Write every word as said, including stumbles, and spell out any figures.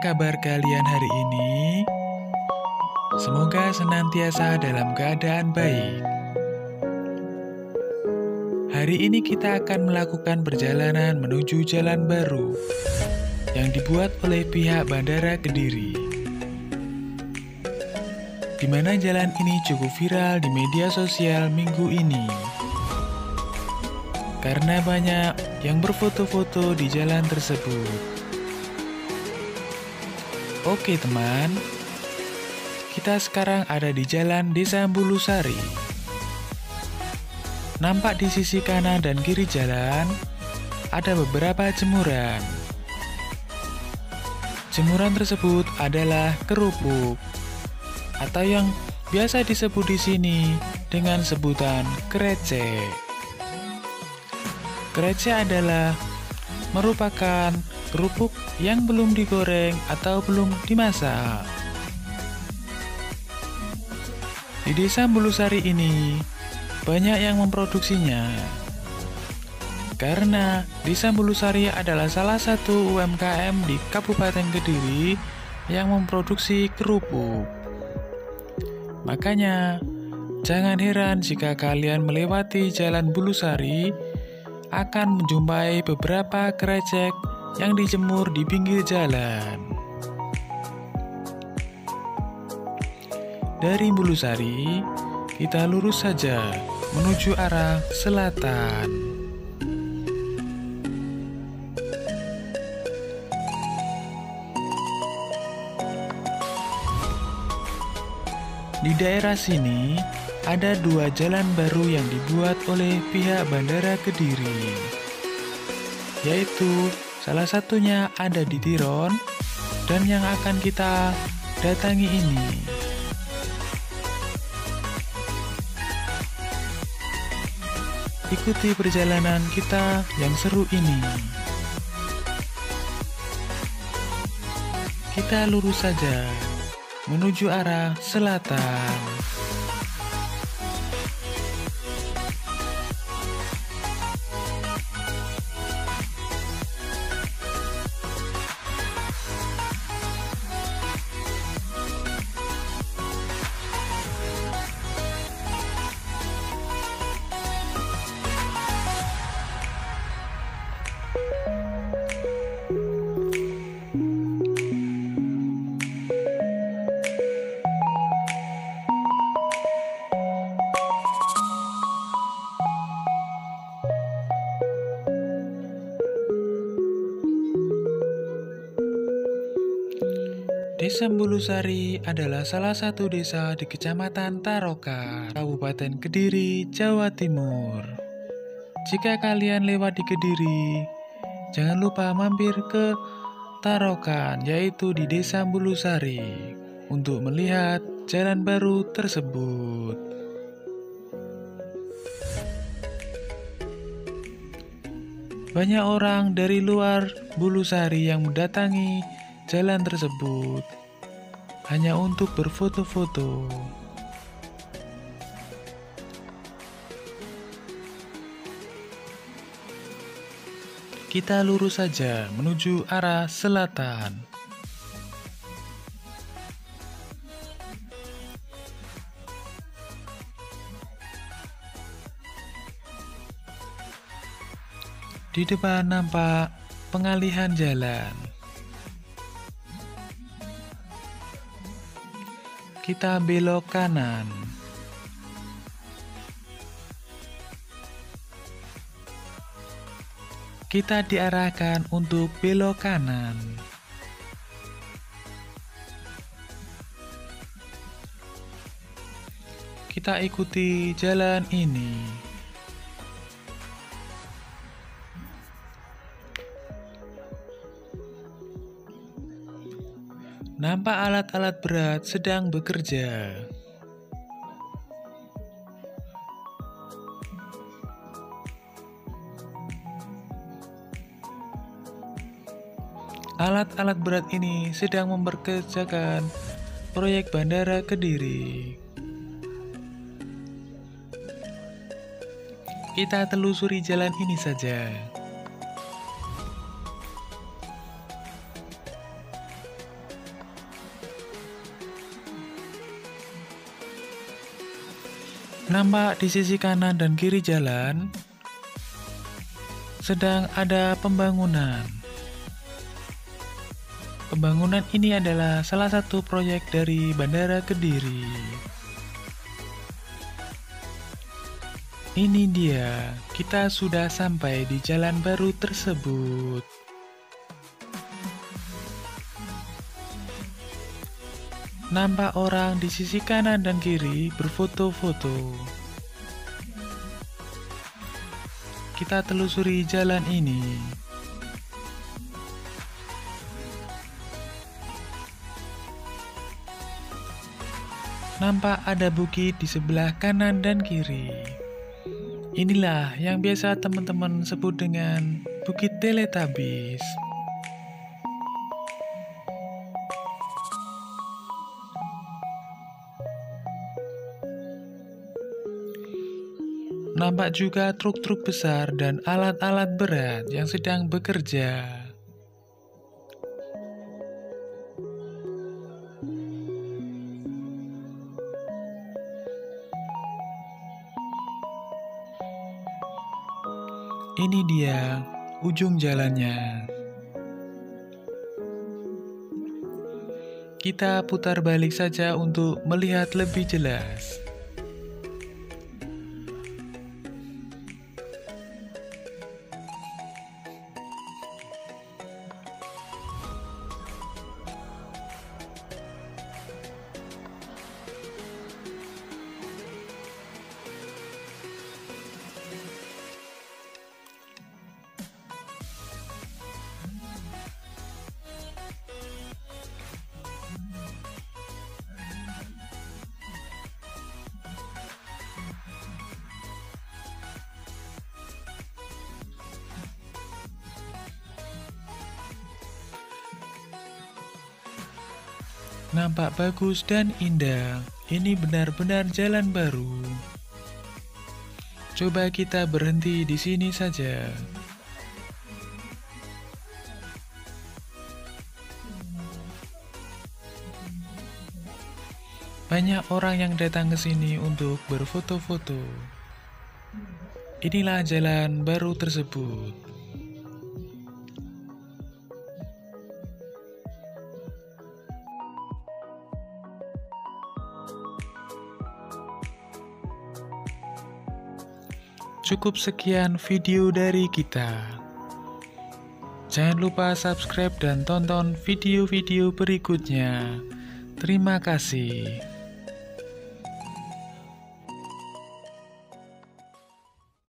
kabar kalian hari ini? Semoga senantiasa dalam keadaan baik. Hari ini kita akan melakukan perjalanan menuju jalan baru yang dibuat oleh pihak Bandara Kediri, di mana jalan ini cukup viral di media sosial minggu ini. Karena banyak yang berfoto-foto di jalan tersebut. Oke teman, kita sekarang ada di jalan Desa Ambulusari. Nampak di sisi kanan dan kiri jalan, ada beberapa jemuran. Jemuran tersebut adalah kerupuk, atau yang biasa disebut di sini dengan sebutan krecek. Krecek adalah merupakan kerupuk yang belum digoreng atau belum dimasak. Di Desa Ambulusari ini banyak yang memproduksinya. Karena Desa Ambulusari adalah salah satu U M K M di Kabupaten Kediri yang memproduksi kerupuk. Makanya, jangan heran jika kalian melewati Jalan Bulusari akan menjumpai beberapa krecek yang dijemur di pinggir jalan. Dari Bulusari, kita lurus saja menuju arah selatan. Di daerah sini, ada dua jalan baru yang dibuat oleh pihak Bandara Kediri, yaitu salah satunya ada di Tiron dan yang akan kita datangi ini. Ikuti perjalanan kita yang seru ini. Kita lurus saja menuju arah selatan. Desa Ambulusari adalah salah satu desa di Kecamatan Tarokan, Kabupaten Kediri, Jawa Timur. Jika kalian lewat di Kediri, jangan lupa mampir ke Tarokan, yaitu di Desa Ambulusari, untuk melihat jalan baru tersebut. Banyak orang dari luar Bulusari yang mendatangi jalan tersebut hanya untuk berfoto-foto. Kita lurus saja menuju arah selatan. Di depan nampak pengalihan jalan. Kita belok kanan. Kita diarahkan untuk belok kanan. Kita ikuti jalan ini. Nampak alat-alat berat sedang bekerja. Alat-alat berat ini sedang memperkerjakan proyek Bandara Kediri. Kita telusuri jalan ini saja. Nampak di sisi kanan dan kiri jalan sedang ada pembangunan. Pembangunan ini adalah salah satu proyek dari Bandara Kediri. Ini dia, kita sudah sampai di jalan baru tersebut. Nampak orang di sisi kanan dan kiri berfoto-foto. Kita telusuri jalan ini. Nampak ada bukit di sebelah kanan dan kiri. Inilah yang biasa teman-teman sebut dengan Bukit Teletubbies. Nampak juga truk-truk besar dan alat-alat berat yang sedang bekerja. Ini dia ujung jalannya. Kita putar balik saja untuk melihat lebih jelas. Nampak bagus dan indah. Ini benar-benar jalan baru. Coba kita berhenti di sini saja. Banyak orang yang datang ke sini untuk berfoto-foto. Inilah jalan baru tersebut. Cukup sekian video dari kita. Jangan lupa subscribe dan tonton video-video berikutnya. Terima kasih.